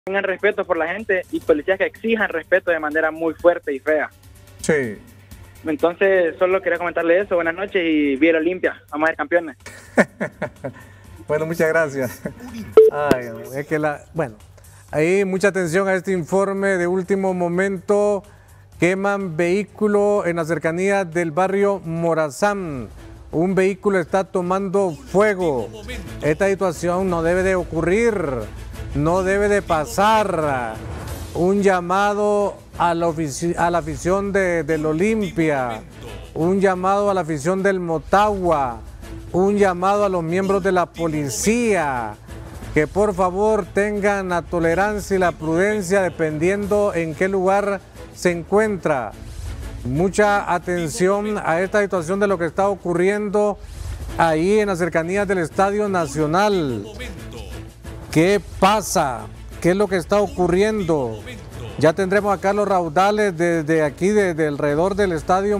tengan respeto por la gente y policías que exijan respeto de manera muy fuerte y fea. Sí. Entonces, solo quería comentarle eso. Buenas noches y viva Olimpia. Vamos a ser campeones. Bueno, muchas gracias. Ay, es que bueno, ahí mucha atención a este informe de último momento. Queman vehículo en las cercanías del barrio Morazán. Un vehículo está tomando fuego. Esta situación no debe de ocurrir, no debe de pasar. Un llamado a la afición del Olimpia, un llamado a la afición del Motagua, un llamado a los miembros de la policía, que por favor tengan la tolerancia y la prudencia dependiendo en qué lugar se encuentra. Mucha atención a esta situación de lo que está ocurriendo ahí en las cercanías del Estadio Nacional. ¿Qué pasa? ¿Qué es lo que está ocurriendo? Ya tendremos acá los raudales desde aquí, desde alrededor del estadio,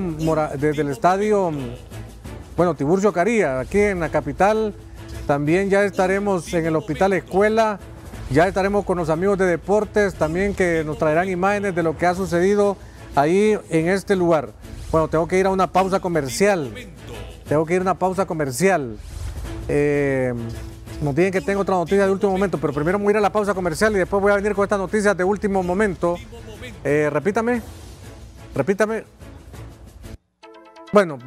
bueno, Tiburcio Caría, aquí en la capital. También ya estaremos en el Hospital Escuela, ya estaremos con los amigos de deportes también, que nos traerán imágenes de lo que ha sucedido ahí en este lugar. Bueno, tengo que ir a una pausa comercial. Nos dicen que tengo otra noticia de último momento, pero primero voy a ir a la pausa comercial y después voy a venir con estas noticias de último momento. Repítame. Bueno.